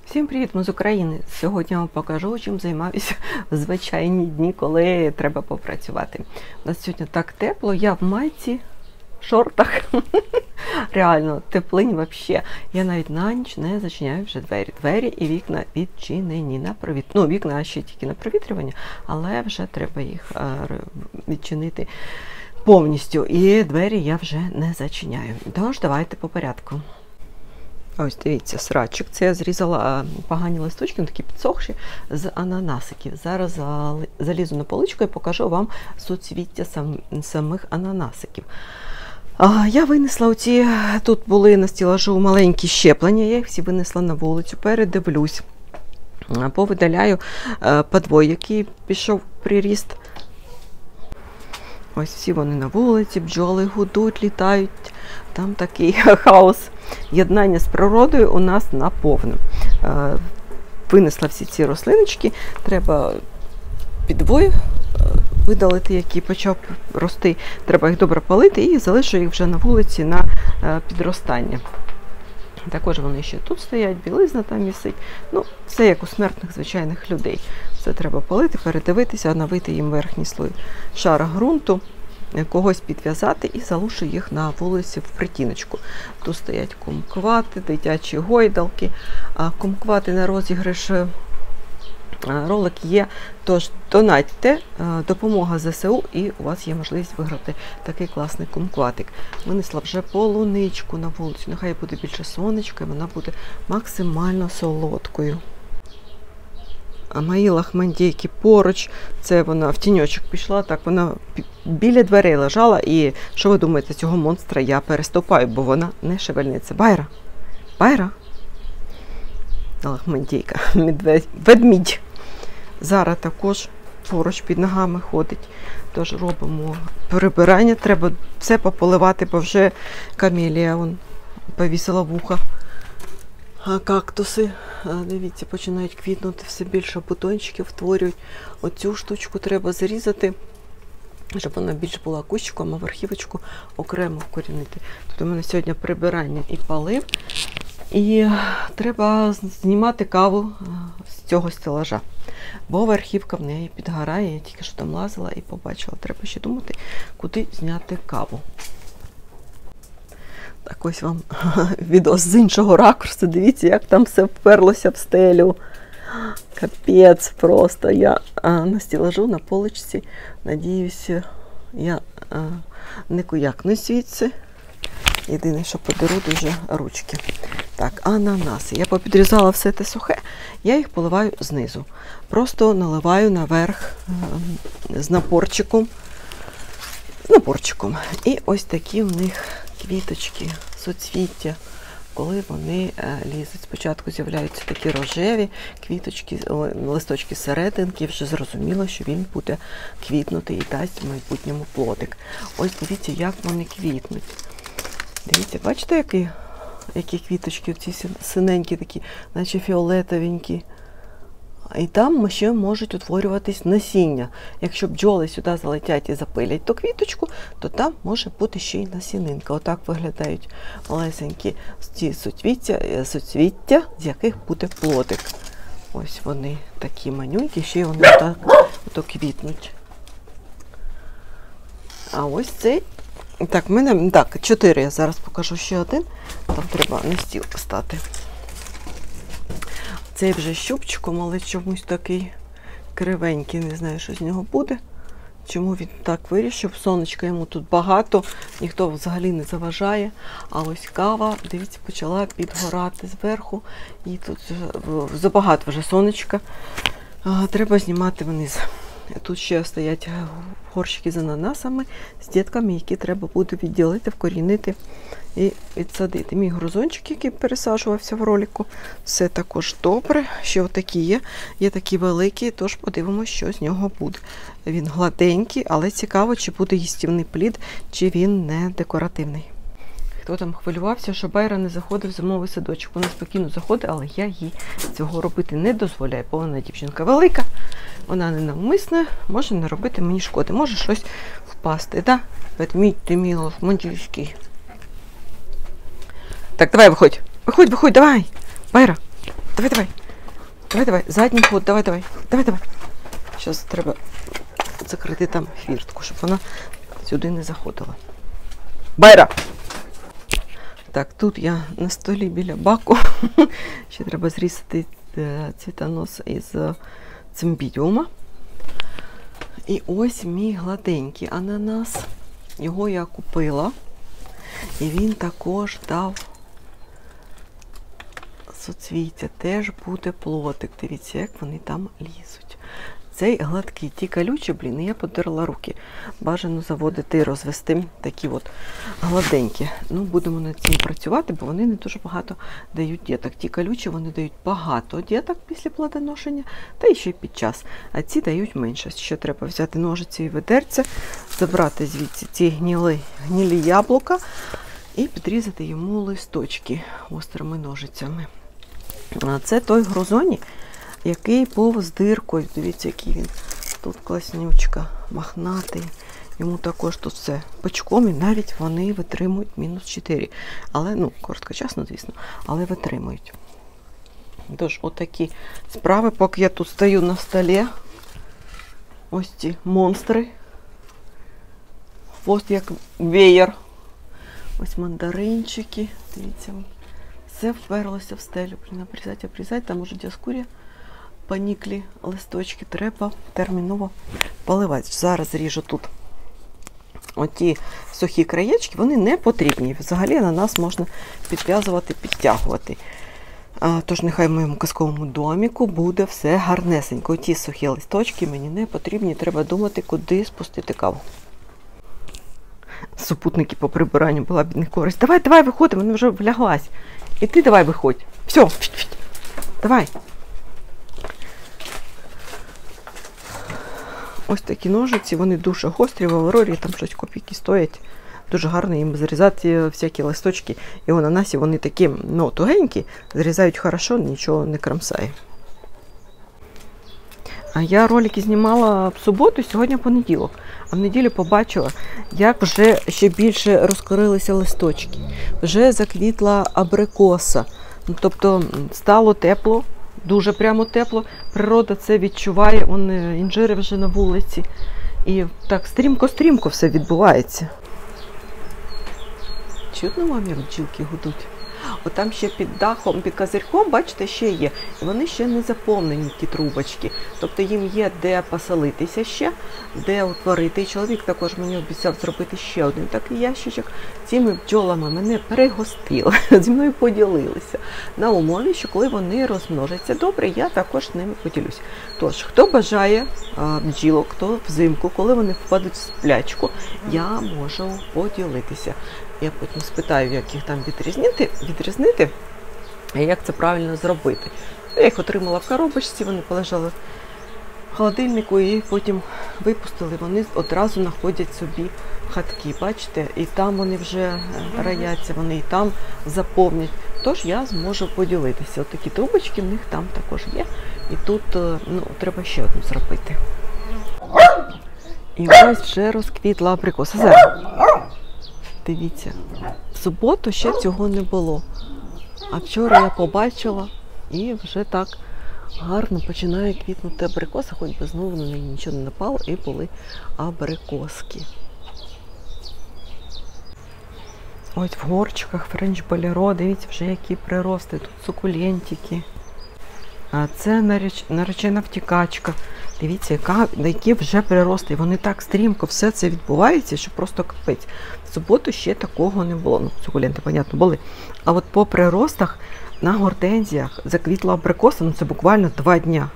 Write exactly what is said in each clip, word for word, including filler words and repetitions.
Всім привіт, ми з України. Сьогодні я вам покажу, чим займаюся в звичайні дні, коли треба попрацювати. У нас сьогодні так тепло, я в майці, шортах. Реально, теплинь взагалі. Я навіть на ніч не зачиняю вже двері. Двері і вікна відчинені на провітрювання. Ну, вікна ще тільки на провітрювання, але вже треба їх відчинити повністю. І двері я вже не зачиняю. Тож, давайте по порядку. Ось, дивіться, срачик. Це я зрізала погані листочки, такі підсохші, з ананасиків. Зараз залізу на поличку і покажу вам суцвіття сам, самих ананасиків. А, я винесла оці, тут були на стелажу маленькі щеплення, я їх всі винесла на вулицю, передивлюсь. Повидаляю подвой, який пішов приріст. Ось всі вони на вулиці, бджоли гудуть, літають. Там такий хаос. Єднання з природою у нас наповне. Винесла всі ці рослиночки, треба підвой видалити, який почав рости. Треба їх добре палити і залишу їх вже на вулиці на підростання. Також вони ще тут стоять, білизна там висить. Ну, все як у смертних звичайних людей. Все треба палити, передивитися, навити їм верхній слой шара ґрунту, когось підв'язати і залишу їх на вулиці в притіночку. Тут стоять кумквати, дитячі гойдалки, а кумквати на розіграш ролик є. Тож донатьте, допомога зе се у, і у вас є можливість виграти такий класний кумкватик. Винесла вже полуничку на вулицю, нехай буде більше сонечка, і вона буде максимально солодкою. А мої лахмандійки поруч, це вона в тіньочок пішла, так вона біля дверей лежала, і що ви думаєте, цього монстра я переступаю, бо вона не шевельнеться. Байра, Байра, лахмандійка, ведмідь. Зараз також поруч під ногами ходить, тож робимо прибирання, треба все пополивати, бо вже камелія вон, повісила вуха. А кактуси, дивіться, починають квітнути, все більше бутончиків створюють. Оцю штучку треба зарізати, щоб вона більш була кущиком, а верхівочку окремо вкорінити. Тут у мене сьогодні прибирання і полив. І треба знімати каву з цього стелажа, бо верхівка в неї підгорає. Я тільки що там лазила і побачила. Треба ще думати, куди зняти каву. Так, ось вам відео з іншого ракурсу. Дивіться, як там все вперлося в стелю. Капець просто. Я а, на стелажу, на поличці. Надіюся, я а, не куякну звідси. Єдине, що подеру дуже ручки. Так, ананаси. Я попідрізала все те сухе, я їх поливаю знизу. Просто наливаю наверх а, з напорчиком. З напорчиком. І ось такі в них квіточки, соцвіття, коли вони е, лізуть. Спочатку з'являються такі рожеві квіточки, листочки серединки, вже зрозуміло, що він буде квітнути і дасть в майбутньому плодик. Ось дивіться, як вони квітнуть. Дивіться, бачите, які, які квіточки, ці синенькі такі, наче фіолетовенькі. І там ще можуть утворюватись насіння. Якщо бджоли сюди залетять і запилять ту квіточку, то там може бути ще й насінинка. Отак виглядають малесенькі ці суцвіття, суцвіття, з яких буде плодик. Ось вони такі манюнькі, ще й вони так ото квітнуть. А ось цей, так, в мене, так, чотири, я зараз покажу ще один, там треба на стіл поставити. Цей вже щупчиком, але чомусь такий кривенький, не знаю, що з нього буде. Чому він так вирішив? Сонечка йому тут багато, ніхто взагалі не заважає. А ось кава, дивіться, почала підгорати зверху. І тут забагато вже сонечка. Треба знімати вниз. Тут ще стоять горщики з ананасами, з дітками, які треба буде відділити, вкорінити і відсадити. Мій грузончик, який пересаджувався в ролику, все також добре. Ще отакі є. Є такі великі, тож подивимося, що з нього буде. Він гладенький, але цікаво, чи буде їстівний плід, чи він не декоративний. Хто там хвилювався, що Байра не заходив в зимовий садочок. Вона спокійно заходить, але я їй цього робити не дозволяю, бо вона дівчинка велика, вона ненавмисна, може не робити мені шкоди, може щось впасти. Да? Ведмідь ти мій лохмандійський. Так, давай виходь. Виходь, виходь, давай. Байра. Давай, давай. Давай, давай. Задній ход, давай, давай. Давай, давай. Зараз треба закрити там хвіртку, щоб вона сюди не заходила. Байра! Так, тут я на столі біля баку. Ще треба зрізати цвітонос із цимбідіума. І ось мій гладенький ананас. Його я купила. І він також дав соцвіття. Теж буде плотик. Дивіться, як вони там лізуть. Цей гладкий, ті колючі, блін, і я подерла руки. Бажано заводити і розвести такі от гладенькі. Ну, будемо над цим працювати, бо вони не дуже багато дають діток. Ті колючі, вони дають багато діток після плодоношення, та і ще й під час. А ці дають менше. Ще треба взяти ножиці і ведерця, забрати звідси ці гніли, гнілі яблука і підрізати йому листочки острими ножицями. А це той грузоні, який повз диркою. Дивіться, який він. Тут класнючка, мохнатий. Йому також тут все пучком, і навіть вони витримують мінус чотири. Але, ну, короткочасно, звісно, але витримують. Тож, отакі справи, поки я тут стою на столі. Ось ці монстри. Хвост як веєр. Ось мандаринчики. Дивіться, все вперлося в стелю. Обрізати, обрізати, там уже діаскурія. Поніклі листочки, треба терміново поливати. Зараз ріжу тут оті сухі краєчки, вони не потрібні. Взагалі на нас можна підв'язувати, підтягувати. А, тож нехай в моєму казковому доміку буде все гарнесенько. Оті сухі листочки мені не потрібні, треба думати, куди спустити каву. Супутники по прибиранню була б не користь. Давай, давай, виходимо, вона вже вляглась. І ти давай виходь. Все, давай. Ось такі ножиці, вони дуже гострі, в Аврорі, там щось копійки стоять. Дуже гарно їм зрізати всякі листочки. І у ананасі вони такі, ну, тугенькі, зрізають хорошо, нічого не кромсає. А я ролики знімала в суботу, сьогодні понеділок. А в неділю побачила, як вже ще більше розкорилися листочки. Вже заквітла абрикоса. Ну, тобто стало тепло. Дуже прямо тепло, природа це відчуває, вон інжири вже на вулиці. І так стрімко-стрімко все відбувається. Чутно вам, як бджілки гудуть? От там ще під дахом, під козирьком, бачите, ще є. І вони ще не заповнені, ті трубочки. Тобто їм є де поселитися ще, де утворити. І чоловік також мені обіцяв зробити ще один такий ящичок. Цими бджолами мене перегостили, зі мною поділилися. На умові, що коли вони розмножаться добре, я також з ними поділюсь. Тож, хто бажає а, бджілок, хто взимку, коли вони впадуть в сплячку, я можу поділитися. Я потім спитаю, як їх там відрізнити, відрізнити, і як це правильно зробити. Я їх отримала в коробочці, вони полежали в холодильнику і потім випустили. Вони одразу знаходять собі хатки, бачите? І там вони вже рояться, вони і там заповнять. Тож я зможу поділитися. От такі трубочки в них там також є. І тут, ну, треба ще одну зробити. І ось вже розквітла абрикоса. Зараз. Дивіться, в суботу ще цього не було. А вчора я побачила і вже так гарно починає квітнути абрикоса, хоч би знову на неї нічого не напало, і були абрикоски. Ось в горчиках френч болеро, дивіться вже які прирости, тут сукулентики. А це нареч... наречена втікачка. Дивіться, яка, які вже прирости. Вони так стрімко все це відбувається, що просто капець. В суботу ще такого не було. Ну, сукуленти, понятно, були. А от по приростах на гортензіях заквітла абрикоса, ну це буквально два дня.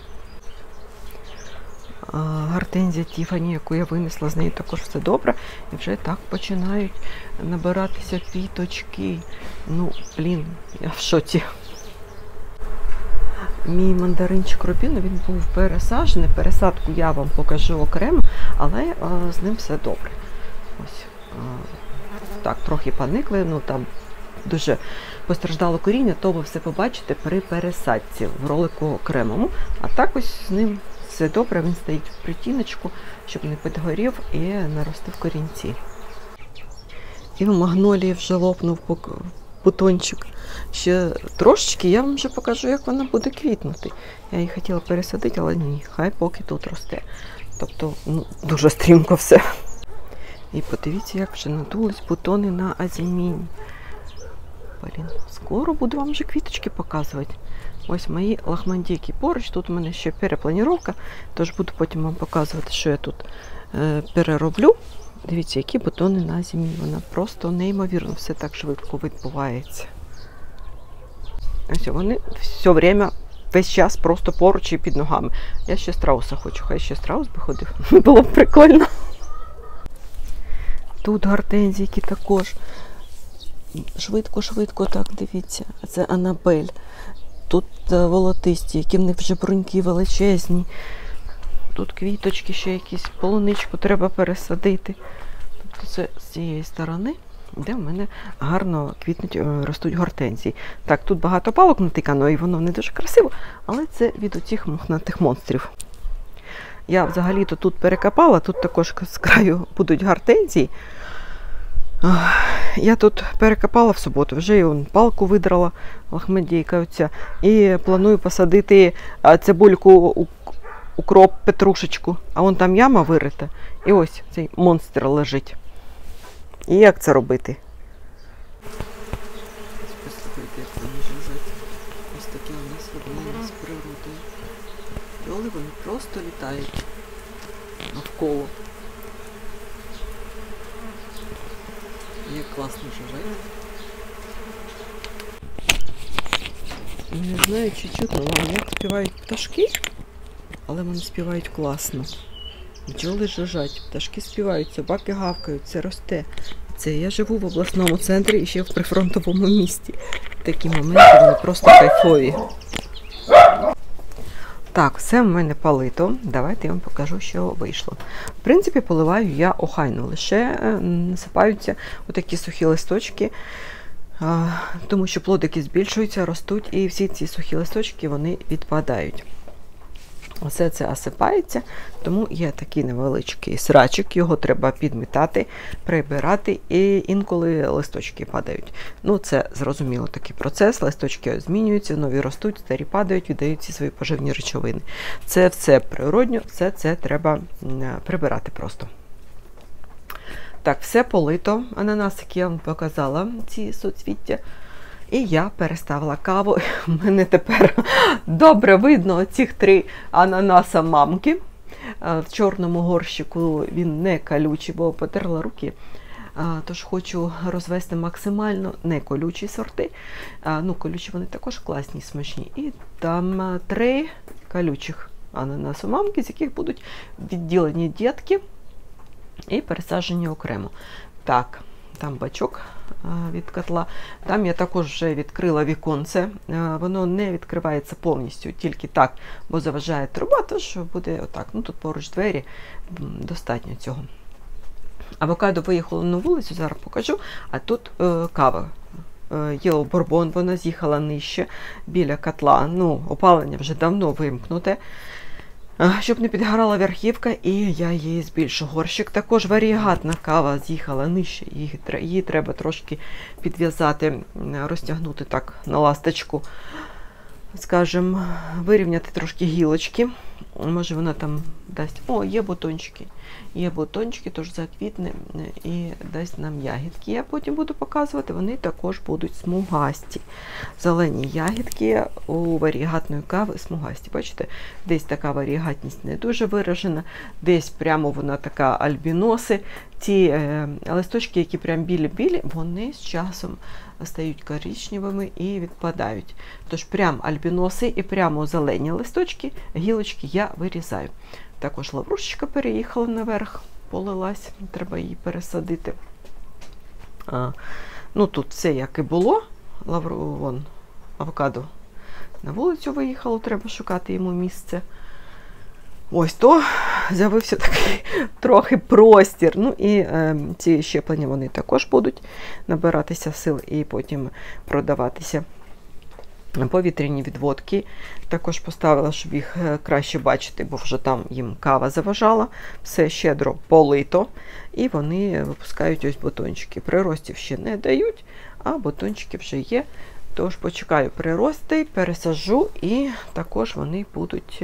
А, гортензія Тіфані, яку я винесла, з неї також все добре. І вже так починають набиратися квіточки. Ну, блін, я в шоці. Мій мандаринчик Рубіно, він був пересаджений, пересадку я вам покажу окремо, але а, з ним все добре. Ось, а, так, трохи поникли, ну там дуже постраждало коріння, то ви все побачите при пересадці в ролику окремому. А так ось з ним все добре, він стоїть в притіночку, щоб не підгорів і наростив корінці. І в магнолії вже лопнув бутончик. Ще трошечки, я вам вже покажу, як вона буде квітнути. Я її хотіла пересадити, але ні, хай поки тут росте. Тобто, ну, дуже стрімко все. І подивіться, як вже надулись бутони на азіміні. Блін, скоро буду вам вже квіточки показувати. Ось мої лахмандійки поруч. Тут у мене ще перепланіровка, тож буду потім вам показувати, що я тут е, перероблю. Дивіться, які бутони на азіміні. Вона просто неймовірно, все так швидко відбувається. Ось вони все время, весь час просто поруч і під ногами. Я ще страуса хочу, хай ще страус би ходив. Було б прикольно. Тут гортензійки також. Швидко-швидко так, дивіться. Це Анабель. Тут волотисті, які в них вже бруньки величезні. Тут квіточки ще якісь, полуничку треба пересадити. Тобто це з цієї сторони, де в мене гарно квітнуть, ростуть гортензії. Так, тут багато палок натикано, і воно не дуже красиво, але це від оцих мохнатих монстрів. Я взагалі-то тут перекопала, тут також з краю будуть гортензії. Я тут перекопала в суботу, вже і палку видрала, лахмандійка оця, і планую посадити цибульку, укроп, петрушечку. А вон там яма вирита, і ось цей монстр лежить. І як це робити? Послухайте, як вони лежать. Ось таке у нас обміння з природою. Бджоли, вони просто літають навколо. Як класно живе. Не знаю, чи чутно вам, як співають пташки, але вони співають класно. Бджоли жужжать, пташки співають, собаки гавкають, це росте. Це я живу в обласному центрі і ще в прифронтовому місті. Такі моменти, вони просто кайфові. Так, все в мене полито. Давайте я вам покажу, що вийшло. В принципі, поливаю я охайно, лише насипаються отакі сухі листочки, тому що плодики збільшуються, ростуть, і всі ці сухі листочки, вони відпадають. Все це осипається, тому є такий невеличкий срачик, його треба підмітати, прибирати, і інколи листочки падають. Ну, це зрозуміло такий процес, листочки змінюються, нові ростуть, старі падають, віддають ці свої поживні речовини. Це все природньо, все це треба прибирати просто. Так, все полито, ананасики я вам показала, ці соцвіття. І я переставила каву. У мене тепер добре видно цих три ананаса мамки. В чорному горщику він не колючий, бо потерла руки. Тож хочу розвести максимально не колючі сорти. Ну, колючі вони також класні, смачні. І там три колючих ананасу мамки, з яких будуть відділені дітки і пересаджені окремо. Так, там бачок від котла. Там я також вже відкрила віконце. Воно не відкривається повністю, тільки так, бо заважає труба, тож буде отак. Ну, тут поруч двері, достатньо цього. Авокадо виїхало на вулицю, зараз покажу, а тут е, кава. Yellow Bourbon, вона з'їхала нижче, біля котла. Ну, опалення вже давно вимкнуте, щоб не підгорала верхівка, і я її збільшу. Горщик також варієгатна кава з'їхала нижче, її, її треба трошки підв'язати, розтягнути так на ласточку, скажімо, вирівняти трошки гілочки. Може вона там дасть, о, є бутончики, є бутончики, тож заквітне і дасть нам ягідки. Я потім буду показувати, вони також будуть смугасті. Зелені ягідки у варієгатної кави смугасті. Бачите, десь така варієгатність не дуже виражена, десь прямо вона така альбіноси. Ті е, листочки, які прям білі-білі, вони з часом стають коричневими і відпадають. Тож прям альбіноси і прямо зелені листочки, гілочки я вирізаю. Також лаврушечка переїхала наверх, полилась, треба її пересадити. А, ну тут все як і було, лавру, вон, авокадо на вулицю виїхало, треба шукати йому місце. Ось то з'явився такий трохи простір. Ну і е, ці щеплення, вони також будуть набиратися сил і потім продаватися. Повітряні відводки також поставила, щоб їх краще бачити, бо вже там їм кава заважала. Все щедро полито, і вони випускають ось бутончики. Приростів ще не дають, а бутончики вже є. Тож почекаю прирости, пересаджу, і також вони будуть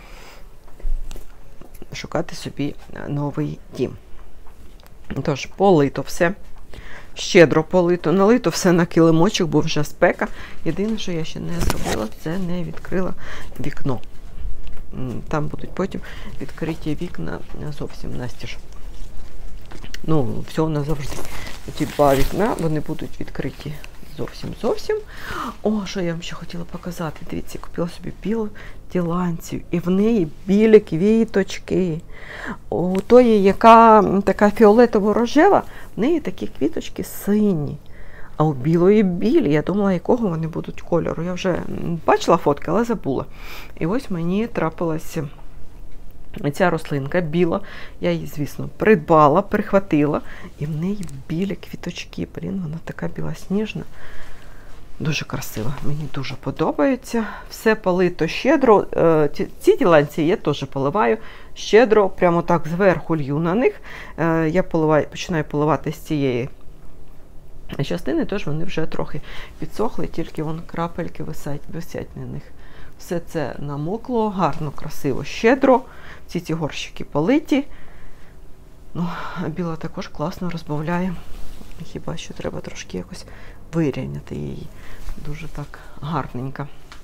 шукати собі новий дім. Тож, полито все. Щедро полито, налито все на килимочок, бо вже спека. Єдине, що я ще не зробила, це не відкрила вікно. Там будуть потім відкриті вікна зовсім настіж. Ну, все назавжди. Ті два вікна, вони будуть відкриті зовсім-зовсім. О, що я вам ще хотіла показати. Дивіться, купила собі білу діланцію. І в неї білі квіточки. У тої, яка така фіолетово-рожева, в неї такі квіточки сині. А у білої білі. Я думала, якого вони будуть кольору. Я вже бачила фотки, але забула. І ось мені трапилася ця рослинка біла. Я її, звісно, придбала, прихватила. І в неї білі квіточки. Блін, вона така білосніжна. Дуже красива. Мені дуже подобається. Все полито щедро. Ці діланці я теж поливаю щедро. Прямо так зверху лью на них. Я поливаю, починаю поливати з цієї частини, тож вони вже трохи підсохли, тільки вон крапельки висять, висять на них. Все це намокло, гарно, красиво, щедро. Всі ці горщики политі. Ну, біла також класно розбавляє. Хіба що треба трошки якось вирівняти її. Дуже так гарненько.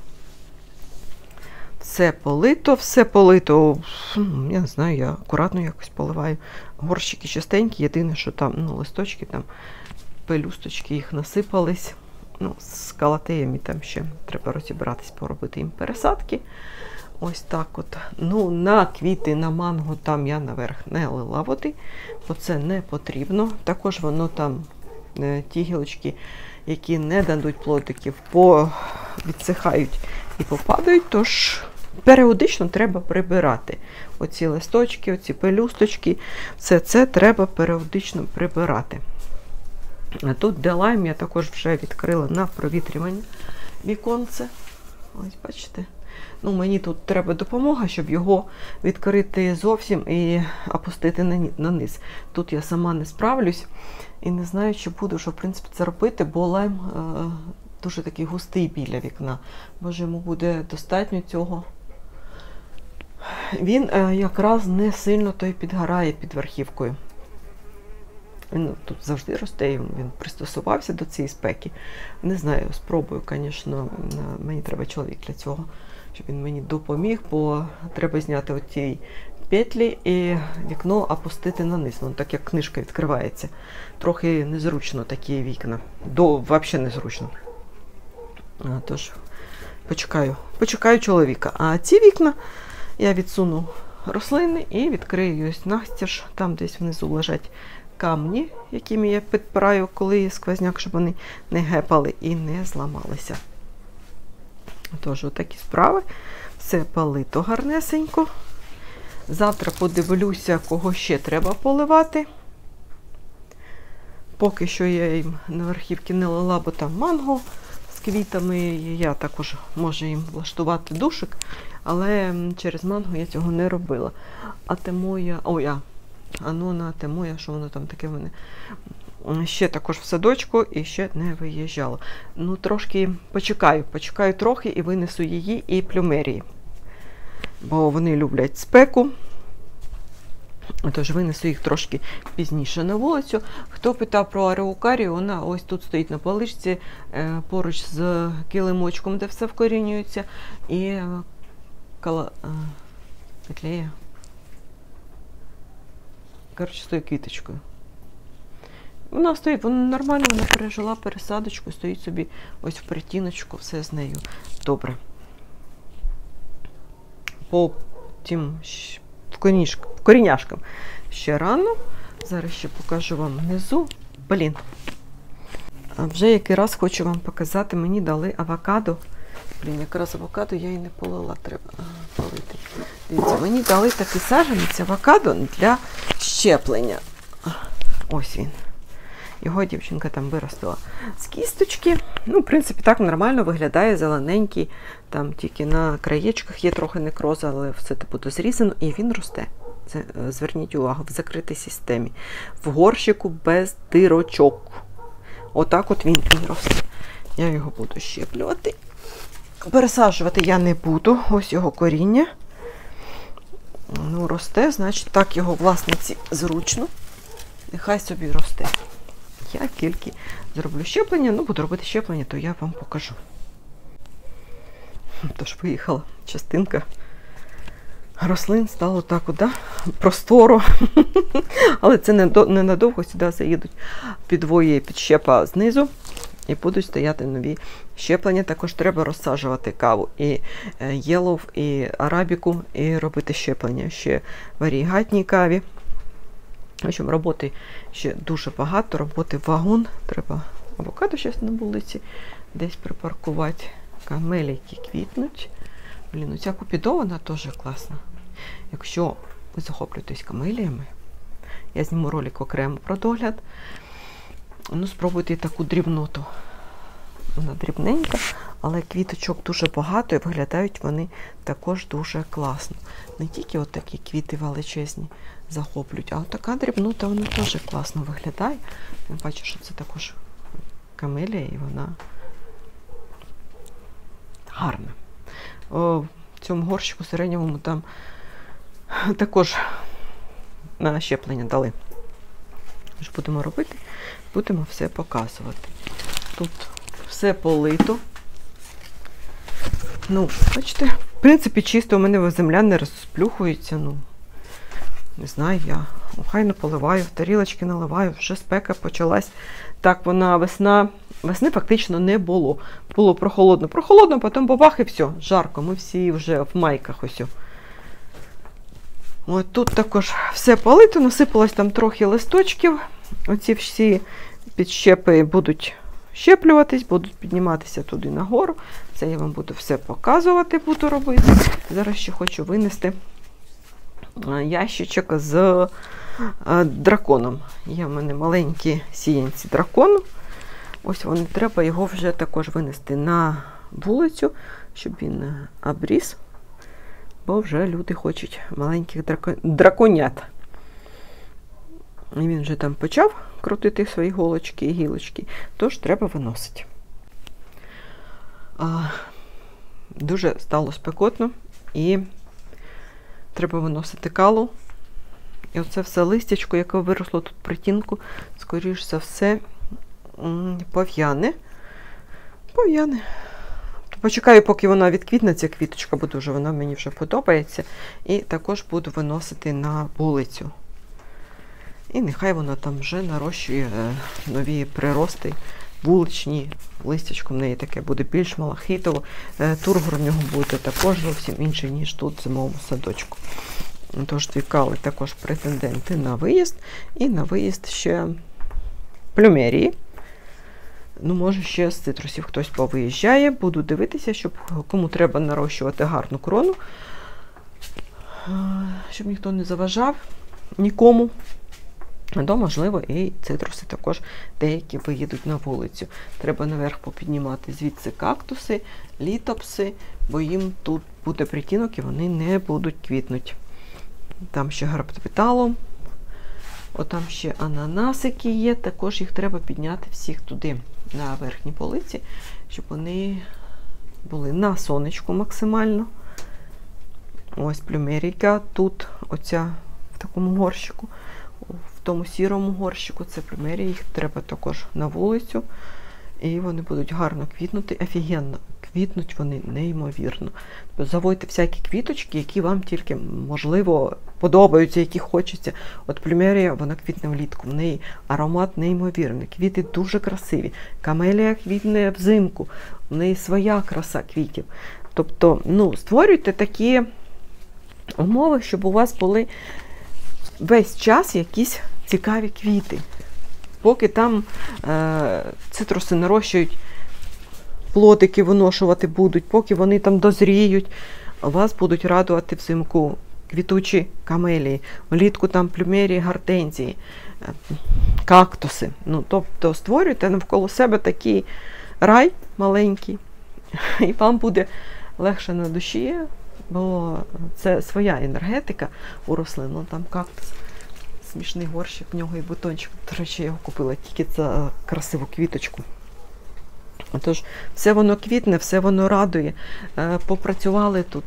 Все полито, все полито. Я не знаю, я акуратно якось поливаю. Горщики чистенькі, єдине, що там, ну, листочки, там, пелюсточки їх насипались. Ну, з калатеями там ще треба розібратись, поробити їм пересадки. Ось так от. Ну, на квіти, на манго там я наверх не лила води, бо це не потрібно. Також воно там, ті гілочки, які не дадуть плодиків, по відсихають і попадають, тож періодично треба прибирати. Оці листочки, оці пелюсточки, все це треба періодично прибирати. А тут, де лайм, я також вже відкрила на провітрювання віконце. Ось, бачите? Ну, мені тут треба допомога, щоб його відкрити зовсім і опустити на, на низ. Тут я сама не справлюсь і не знаю, чи буду, що, в принципі, це робити, бо лайм е, дуже такий густий біля вікна. Може, йому буде достатньо цього. Він е, якраз не сильно той підгорає під верхівкою. Він тут завжди росте, він пристосувався до цієї спеки. Не знаю, спробую, звісно, мені треба чоловік для цього, щоб він мені допоміг, бо треба зняти оці петлі і вікно опустити на низ. Воно так як книжка відкривається. Трохи незручно такі вікна. До, взагалі незручно. А, тож, почекаю, почекаю чоловіка. А ці вікна я відсуну рослини і відкрию ось настіж. Там десь внизу лежать камні, якими я підпираю, коли є сквозняк, щоб вони не гепали і не зламалися. Тож, отакі справи. Все полито гарнесенько. Завтра подивлюся, кого ще треба поливати. Поки що я їм на верхівки не лила, бо там манго з квітами. Я також можу їм влаштувати душик, але через манго я цього не робила. А те моя... Ой, а Анона, те моя, що воно там таке в мене. Ще також в садочку і ще не виїжджала. Ну, трошки почекаю, почекаю трохи і винесу її і плюмерії. Бо вони люблять спеку. Тож винесу їх трошки пізніше на вулицю. Хто питав про ареукарію, вона ось тут стоїть на поличці, поруч з килимочком, де все вкорінюється. І кала... Петлея. Коротше, з тою квіточкою. Вона стоїть, вона нормально, вона пережила пересадочку, стоїть собі ось в притіночку, все з нею добре. По тим коріняшкам ще рано. Зараз ще покажу вам внизу. Блін. А вже який раз хочу вам показати, мені дали авокадо. Блін, якраз авокадо я і не полила, треба полити. Дивіться, мені дали такий саджанець авокадо для щеплення. Ось він. Його дівчинка там виростила з кісточки. Ну, в принципі, так нормально виглядає, зелененький. Там тільки на краєчках є трохи некроза, але все типу дозрізано. І він росте. Це, зверніть увагу, в закритій системі. В горщику без дирочок. отак от він і росте. Я його буду щеплювати. Пересаджувати я не буду. Ось його коріння. Ну, росте, значить, так його власниці зручно. Нехай собі росте. Я тільки зроблю щеплення, ну, буду робити щеплення, то я вам покажу. Тож, виїхала частинка рослин, стало так, да? Просторо. Але це ненадовго, сюди заїдуть підвоє підщепа знизу. І будуть стояти нові щеплення. Також треба розсаджувати каву і єлов, і арабіку, і робити щеплення ще варігатній каві. В общем, роботи ще дуже багато, роботи вагон. Треба авокадо зараз на вулиці десь припаркувати. Камелійки квітнуть. Блін, ну ця купідована теж класна. Якщо ви захоплюєтесь камеліями, я зніму ролик окремо про догляд. Ну, спробуйте таку дрібноту. Вона дрібненька, але квіточок дуже багато і виглядають вони також дуже класно. Не тільки от такі квіти величезні захоплюють, а от така дрібнота, вона теж класно виглядає. Я бачу, що це також камелія і вона гарна. О, в цьому горщику середньому там також на щеплення дали. Що будемо робити? Будемо все показувати. Тут все полито. Ну, бачите, в принципі, чисто у мене земля не розплюхується. Ну, не знаю, я охайно поливаю, в тарілочки наливаю, вже спека почалась. Так, вона весна, весни фактично не було. Було прохолодно, прохолодно, потім бабах і все, жарко. Ми всі вже в майках ось. Ось тут також все полито, насипалось там трохи листочків. Оці всі підщепи будуть щеплюватись, будуть підніматися туди нагору. Це я вам буду все показувати, буду робити. Зараз ще хочу винести ящичок з драконом. Є в мене маленькі сіянці дракону. Ось вони, треба його вже також винести на вулицю, щоб він обріс. Бо вже люди хочуть маленьких дракон... драконят. І він вже там почав крутити свої голочки і гілочки, тож треба виносити. А, дуже стало спекотно і треба виносити калу. І оце все листячко, яке виросло тут при тінку, скоріш за все, пов'яне. Пов'яне. Почекаю, поки вона відквітне, ця квіточка, бо дуже вона мені вже подобається. І також буду виносити на вулицю. І нехай вона там вже нарощує нові прирости, вуличні. Листячко в неї таке буде більш малахитово. Тургор в нього буде також зовсім інший, ніж тут в зимовому садочку. Тож дві кали також претенденти на виїзд. І на виїзд ще плюмерії. Ну, може, ще з цитрусів хтось повиїжджає. Буду дивитися, щоб кому треба нарощувати гарну крону. Щоб ніхто не заважав нікому. То, можливо, і цитруси також деякі виїдуть на вулицю. Треба наверх попіднімати звідси кактуси, літопси, бо їм тут буде притінок і вони не будуть квітнути. Там ще гарптопіталум, отам ще ананасики є, також їх треба підняти всіх туди, на верхній полиці, щоб вони були на сонечку максимально. Ось плюмерійка тут, оця в такому горщику. В тому сірому горщику це плюмерії, їх треба також на вулицю. І вони будуть гарно квітнути, офігенно. Квітнуть вони неймовірно. Заводьте всякі квіточки, які вам тільки, можливо, подобаються, які хочеться. От плюмерія, вона квітне влітку, в неї аромат неймовірний. Квіти дуже красиві. Камелія квітне взимку, в неї своя краса квітів. Тобто, ну, створюйте такі умови, щоб у вас були весь час якісь цікаві квіти. Поки там е, цитруси нарощують, плодики виношувати будуть, поки вони там дозріють, вас будуть радувати взимку квітучі камелії, влітку там плюмерії, гортензії, кактуси. Ну, тобто створюйте навколо себе такий рай маленький, і вам буде легше на душі, бо це своя енергетика у рослин. Ну, там кактус смішний горщик, в нього і бутончик. До речі, я його купила тільки за красиву квіточку. Тож, все воно квітне, все воно радує. Попрацювали тут.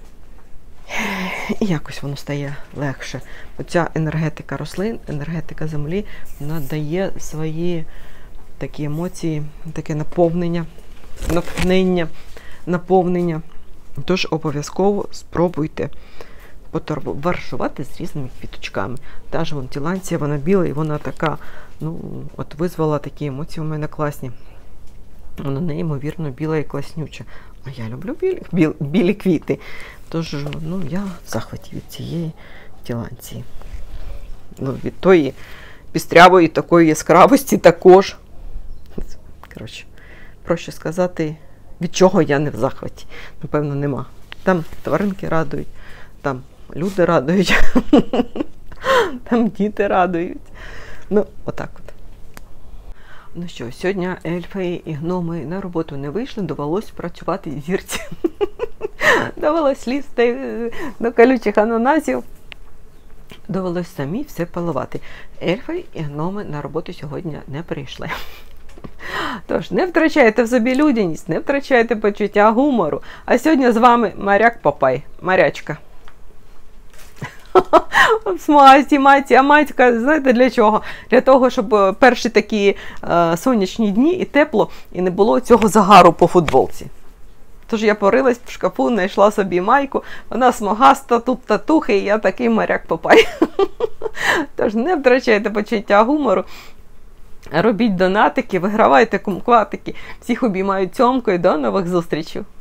І якось воно стає легше. Оця енергетика рослин, енергетика землі, вона дає свої такі емоції, таке наповнення, натхнення, наповнення. Тож обов'язково спробуйте потоваришувати з різними квіточками. Та ж вон тіланція, вона біла і вона така, ну, от визвала такі емоції у мене класні. Вона неймовірно біла і класнюча. А я люблю білі, біл, білі квіти. Тож, ну, я в захваті від цієї тіланції. Ну, від тої пістрявої такої яскравості також. Коротше, проще сказати, від чого я не в захваті. Напевно, нема. Там тваринки радують, там люди радують, там діти радують. Ну, отак от. Ну що, сьогодні ельфи і гноми на роботу не вийшли, довелось працювати зірці. Довелось лізти до колючих ананасів. Довелось самі все поливати. Ельфи і гноми на роботу сьогодні не прийшли. Тож, не втрачайте в собі людяність, не втрачайте почуття гумору. А сьогодні з вами Моряк Папай, морячка. Сматі, маті, а матька, знаєте для чого? Для того, щоб перші такі е, сонячні дні і тепло, і не було цього загару по футболці. Тож я порилась в шкафу, знайшла собі майку, вона смагаста, тут татухи, і я такий Моряк Папай. Тож не втрачайте почуття гумору, робіть донатики, вигравайте кумкватики. Всіх обіймаю цьомкою, до нових зустрічей.